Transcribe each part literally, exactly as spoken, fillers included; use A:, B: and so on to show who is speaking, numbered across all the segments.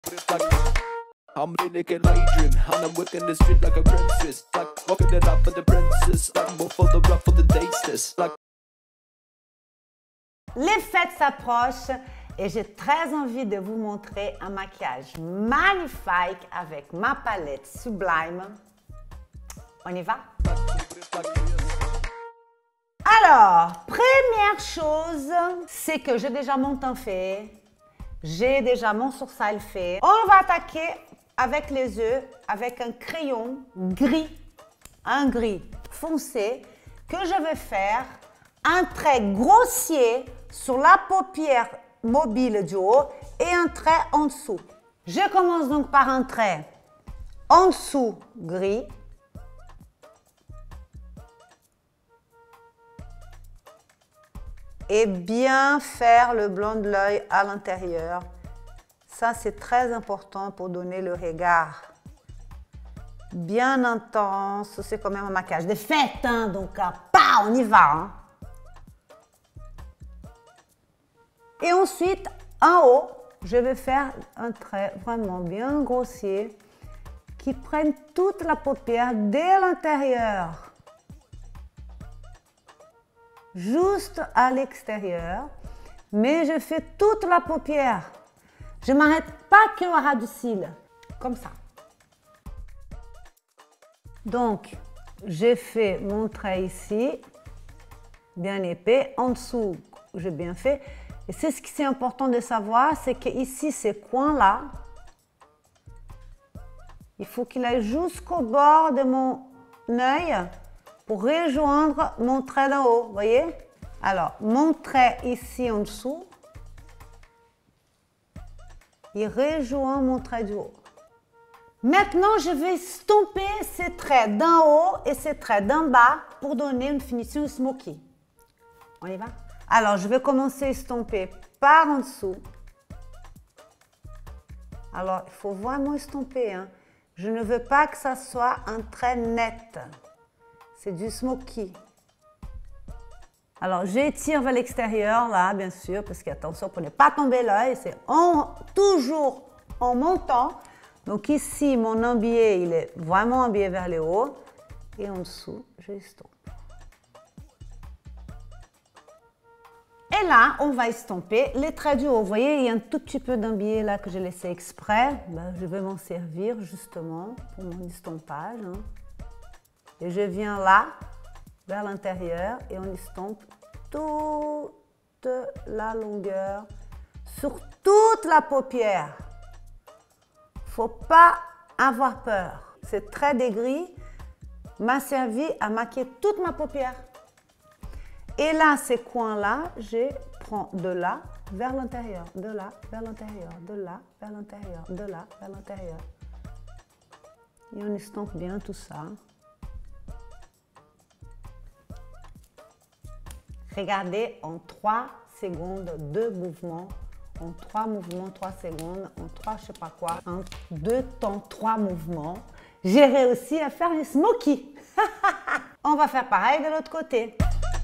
A: I'm really like Adrian, and I'm working the street like a princess, like walking it up for the princess, like more for the rap for the daysters, like.
B: Les fêtes s'approchent et j'ai très envie de vous montrer un maquillage magnifique avec ma palette Sublime. On y va? Alors, première chose, c'est que j'ai déjà mon teint fait, j'ai déjà mon sourcil fait. On va attaquer avec les yeux, avec un crayon gris, un gris foncé, que je vais faire un trait grossier sur la paupière mobile du haut et un trait en dessous. Je commence donc par un trait en dessous gris. Et bien faire le blanc de l'œil à l'intérieur. Ça, c'est très important pour donner le regard bien intense. C'est quand même un maquillage de fête, hein, donc ah, bah, on y va. Hein. Et ensuite, en haut, je vais faire un trait vraiment bien grossier qui prenne toute la paupière dès l'intérieur. Juste à l'extérieur, mais je fais toute la paupière. Je ne m'arrête pas que au ras du cil, comme ça. Donc, j'ai fait mon trait ici, bien épais. En dessous, j'ai bien fait. Et c'est ce qui est important de savoir, c'est que ici, ces coins-là, il faut qu'il aille jusqu'au bord de mon œil pour rejoindre mon trait d'en haut, vous voyez? Alors, mon trait ici en dessous, il rejoint mon trait du haut. Maintenant, je vais estomper ces traits d'en haut et ces traits d'en bas pour donner une finition smoky. On y va? Alors, je vais commencer à estomper par en dessous. Alors, il faut vraiment estomper, hein. Je ne veux pas que ça soit un trait net. C'est du smoky. Alors, j'étire vers l'extérieur, là, bien sûr, parce qu'attention pour ne pas tomber l'œil, c'est toujours en montant. Donc ici, mon embié, il est vraiment embié vers le haut. Et en dessous, je estompe. Et là, on va estomper les traits du haut. Vous voyez, il y a un tout petit peu d'embié là que j'ai laissé exprès. Ben, je vais m'en servir justement pour mon estompage. Hein. Et je viens là, vers l'intérieur, et on estompe toute la longueur sur toute la paupière. Il ne faut pas avoir peur. Ce trait de gris m'a servi à maquiller toute ma paupière. Et là, ces coins-là, je prends de là vers l'intérieur, de là vers l'intérieur, de là vers l'intérieur, de là vers l'intérieur. Et on estompe bien tout ça. Regardez en trois secondes, deux mouvements, en trois mouvements, trois secondes, en trois je sais pas quoi, en deux temps, trois mouvements. J'ai réussi à faire les smoky. On va faire pareil de l'autre côté.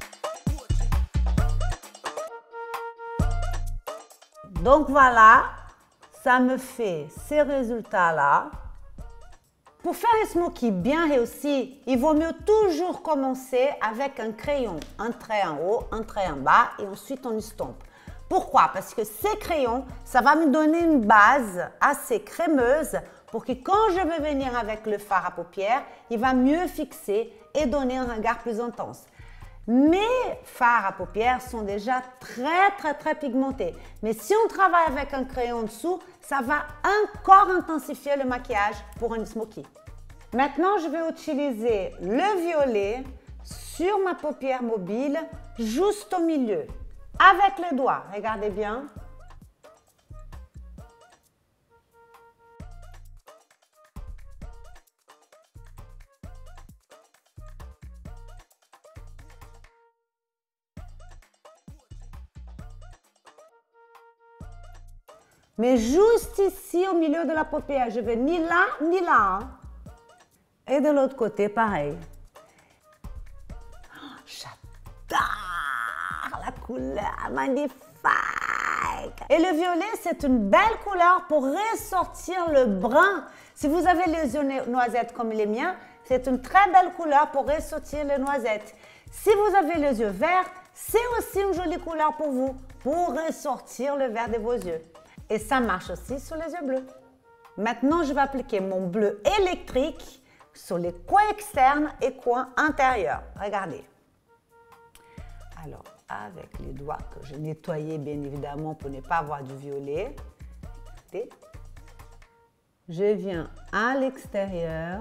B: Donc voilà, ça me fait ces résultats-là. Pour faire un smoky bien réussi, il vaut mieux toujours commencer avec un crayon, un trait en haut, un trait en bas et ensuite on estompe. Pourquoi? Parce que ces crayons, ça va me donner une base assez crémeuse pour que quand je vais venir avec le fard à paupières, il va mieux fixer et donner un regard plus intense. Mes fards à paupières sont déjà très très très pigmentés. Mais si on travaille avec un crayon en dessous, ça va encore intensifier le maquillage pour un smoky. Maintenant, je vais utiliser le violet sur ma paupière mobile, juste au milieu. Avec les doigts, regardez bien. Mais juste ici, au milieu de la paupière, je vais ni là, ni là. Hein. Et de l'autre côté, pareil. Oh, j'adore la couleur, magnifique. like. Et le violet, c'est une belle couleur pour ressortir le brun. Si vous avez les yeux noisettes comme les miens, c'est une très belle couleur pour ressortir les noisettes. Si vous avez les yeux verts, c'est aussi une jolie couleur pour vous, pour ressortir le vert de vos yeux. Et ça marche aussi sur les yeux bleus. Maintenant, je vais appliquer mon bleu électrique sur les coins externes et coins intérieurs. Regardez. Alors, avec les doigts que j'ai nettoyés, bien évidemment, pour ne pas avoir du violet, regardez. Je viens à l'extérieur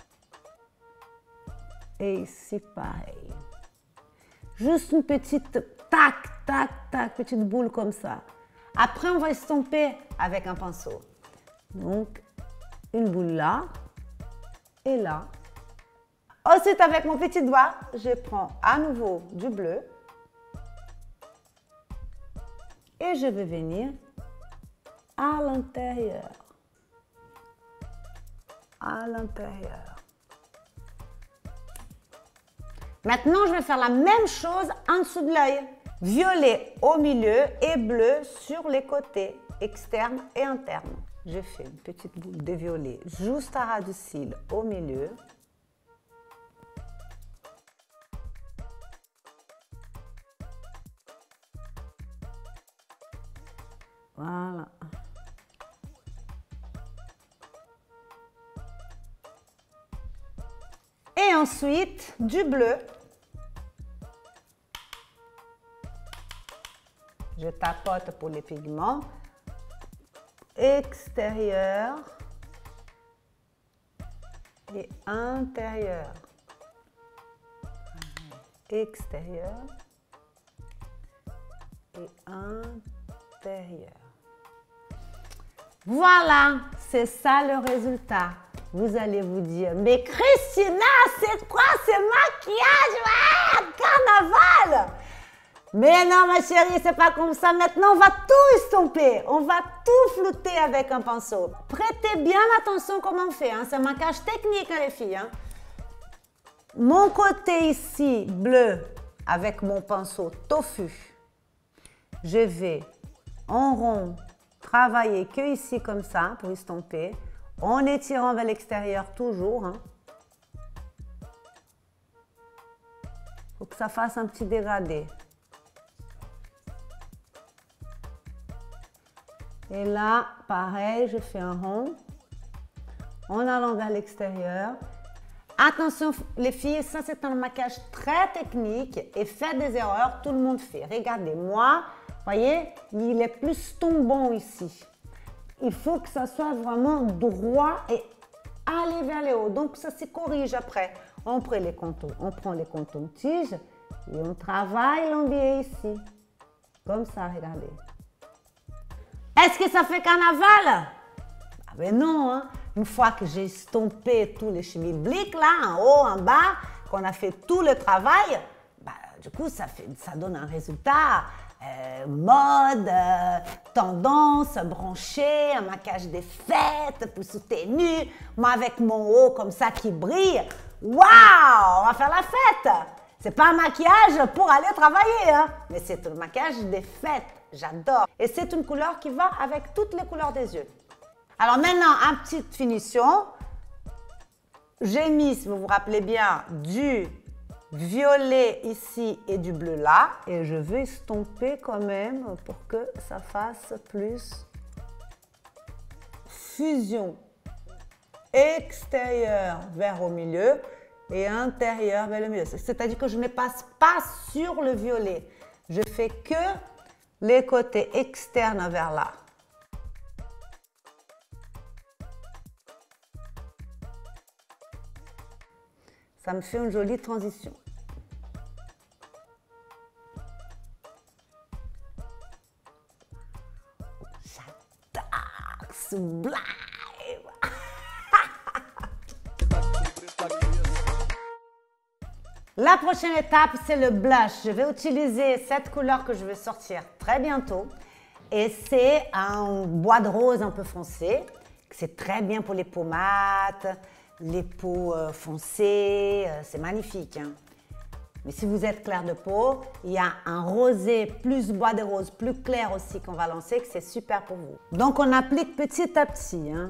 B: et ici, pareil. Juste une petite tac, tac, tac, petite boule comme ça. Après, on va estomper avec un pinceau. Donc, une boule là et là. Ensuite, avec mon petit doigt, je prends à nouveau du bleu et je vais venir à l'intérieur. À l'intérieur. Maintenant, je vais faire la même chose en dessous de l'œil. Violet au milieu et bleu sur les côtés, externes et internes. Je fais une petite boule de violet juste à ras du cil au milieu. Voilà. Et ensuite, du bleu. Je tapote pour les pigments. Extérieur et intérieur. Extérieur et intérieur. Voilà, c'est ça le résultat. Vous allez vous dire, mais Christina, c'est quoi ce maquillage? Ouais, carnaval! Mais non, ma chérie, c'est pas comme ça. Maintenant, on va tout estomper. On va tout flouter avec un pinceau. Prêtez bien attention comment on fait. Hein. C'est un maquillage technique, hein, les filles. Hein. Mon côté ici, bleu, avec mon pinceau tofu. Je vais en rond travailler que ici comme ça pour estomper. En étirant vers l'extérieur toujours. Hein. Faut que ça fasse un petit dégradé. Et là, pareil, je fais un rond en allant vers l'extérieur. Attention les filles, ça c'est un maquillage très technique et faites des erreurs, tout le monde fait. Regardez, moi, voyez, il est plus tombant ici. Il faut que ça soit vraiment droit et aller vers le haut. Donc ça se corrige après. On prend les contours, on prend les contours tiges et on travaille l'envier ici. Comme ça, regardez. Est-ce que ça fait carnaval? Ah ben non, hein. Une fois que j'ai estompé tous les schmilblick là, en haut, en bas, qu'on a fait tout le travail, bah, du coup, ça, fait, ça donne un résultat euh, mode, euh, tendance, branché, un maquillage des fêtes, pour soutenu, moi avec mon haut comme ça qui brille. Waouh, on va faire la fête! C'est pas un maquillage pour aller travailler, hein, mais c'est un maquillage des fêtes. J'adore. Et c'est une couleur qui va avec toutes les couleurs des yeux. Alors maintenant, une petite finition. J'ai mis, si vous vous rappelez bien, du violet ici et du bleu là. Et je vais estomper quand même pour que ça fasse plus fusion. Extérieur vers au milieu et intérieur vers le milieu. C'est-à-dire que je ne passe pas sur le violet. Je fais que les côtés externes vers là. Ça me fait une jolie transition. J'adore, sublime. La prochaine étape, c'est le blush. Je vais utiliser cette couleur que je vais sortir très bientôt. Et c'est un bois de rose un peu foncé. C'est très bien pour les peaux mates, les peaux euh, foncées. C'est magnifique. Hein? Mais si vous êtes clair de peau, il y a un rosé plus bois de rose, plus clair aussi qu'on va lancer, que c'est super pour vous. Donc on applique petit à petit. Hein.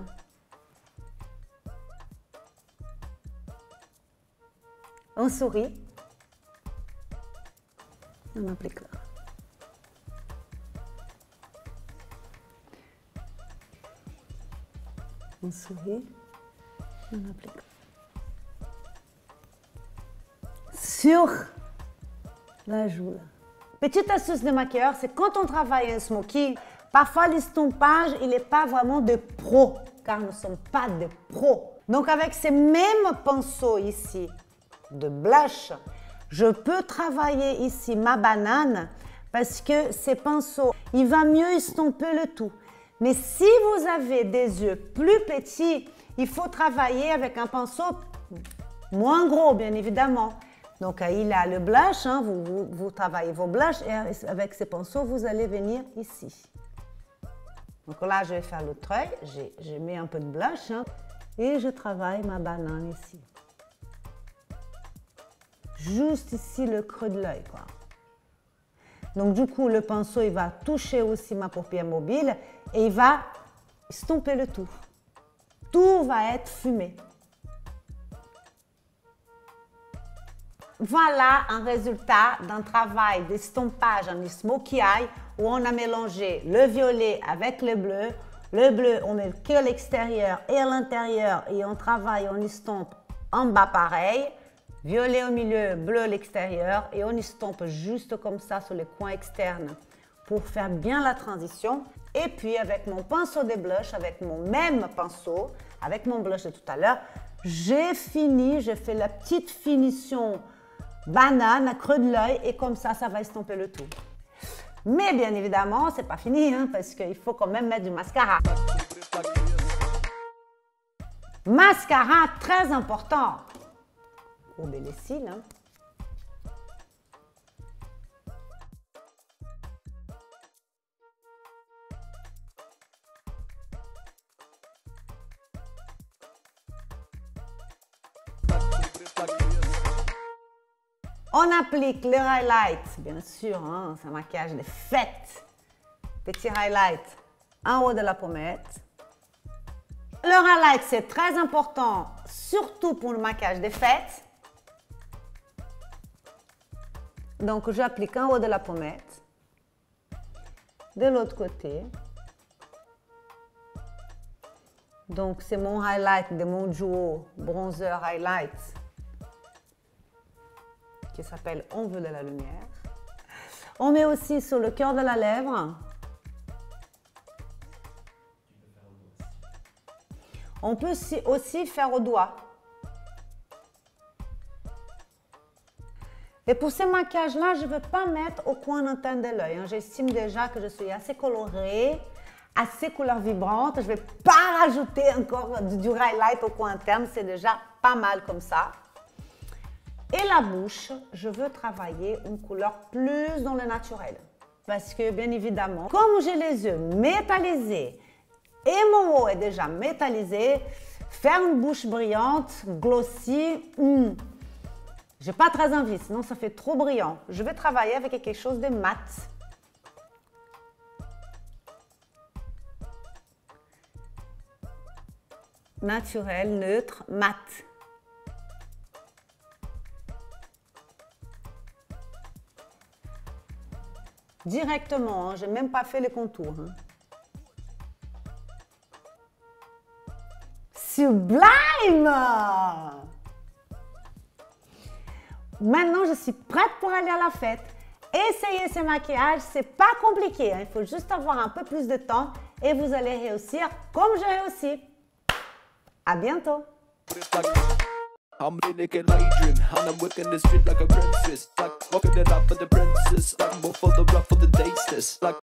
B: On sourit. On applique là. On sourit. On applique. Sur la joue. Petite astuce de maquilleur, c'est quand on travaille un smoky, parfois l'estompage, il n'est pas vraiment de pro, car nous ne sommes pas des pros. Donc avec ces mêmes pinceaux ici, de blush, je peux travailler ici ma banane, parce que ces pinceaux, il va mieux estomper le tout. Mais si vous avez des yeux plus petits, il faut travailler avec un pinceau moins gros, bien évidemment. Donc, il a le blush, hein, vous, vous, vous travaillez vos blushs et avec ces pinceaux, vous allez venir ici. Donc là, je vais faire l'autre œil, j'ai mis un peu de blush hein, et je travaille ma banane ici. Juste ici, le creux de l'œil, quoi. Donc, du coup, le pinceau, il va toucher aussi ma paupière mobile et il va estomper le tout. Tout va être fumé. Voilà un résultat d'un travail d'estompage en smoky eye où on a mélangé le violet avec le bleu. Le bleu, on met que l'extérieur et l'intérieur et on travaille, on estompe en bas pareil. Violet au milieu, bleu à l'extérieur et on estompe juste comme ça sur les coins externes pour faire bien la transition. Et puis avec mon pinceau de blush, avec mon même pinceau, avec mon blush de tout à l'heure, j'ai fini, j'ai fait la petite finition banane à creux de l'œil et comme ça, ça va estomper le tout. Mais bien évidemment, c'est pas fini hein, parce qu'il faut quand même mettre du mascara. Mascara, très important. Courber les cils. Hein. On applique le highlight, bien sûr, hein, c'est un maquillage de fête. Petit highlight en haut de la pommette. Le highlight, c'est très important, surtout pour le maquillage des fêtes. Donc, j'applique en haut de la pommette. De l'autre côté. Donc, c'est mon highlight de mon duo bronzer highlight qui s'appelle On veut de la lumière. On met aussi sur le cœur de la lèvre. On peut aussi faire au doigt. Et pour ce maquillage-là, je ne veux pas mettre au coin interne de l'œil. Hein. J'estime déjà que je suis assez colorée, assez couleur vibrante. Je ne vais pas rajouter encore du, du highlight au coin interne. C'est déjà pas mal comme ça. Et la bouche, je veux travailler une couleur plus dans le naturel. Parce que, bien évidemment, comme j'ai les yeux métallisés et mon haut est déjà métallisé, faire une bouche brillante, glossy, hmm, j'ai pas très envie, sinon ça fait trop brillant. Je vais travailler avec quelque chose de mat. Naturel, neutre, mat. Directement, hein, je n'ai même pas fait les contours. Hein. Sublime! Maintenant, je suis prête pour aller à la fête. Essayez ce maquillage, c'est pas compliqué. Hein. Il faut juste avoir un peu plus de temps et vous allez réussir comme j'ai réussi. À bientôt!
A: I'm naked like dream, and I'm working the street like a princess. Like walking it out for the princess, like more for the rough for the tasteless. Like